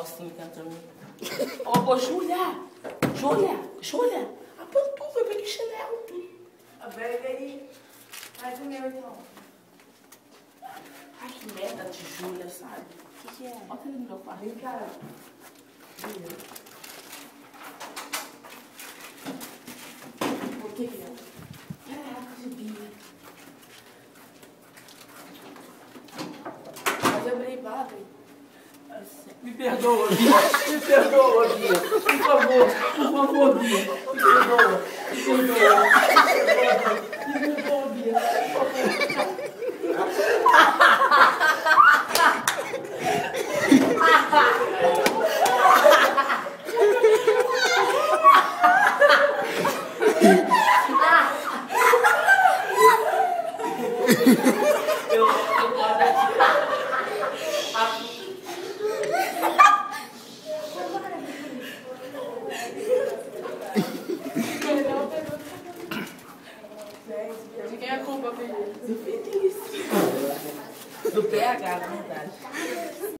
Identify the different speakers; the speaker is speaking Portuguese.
Speaker 1: calcinha que entrou em mim. Ô, Júlia! Júlia! A pantufa, eu peguei chinelo.
Speaker 2: Pega aí. Faz o meu, então.
Speaker 1: Ai, que merda de Júlia, sabe?
Speaker 2: O que é?
Speaker 1: Bota ali no meu quarto.
Speaker 2: Vem cá.
Speaker 1: O que é? Caraca, de Bia. Mas eu abri, abre. Me perdoa, Bia. Me perdoa, Bia. Por favor, Bia. Me perdoa. Me perdoa. Me perdoa, Bia. Por favor. De quem é a culpa, filho? Do PH, na verdade.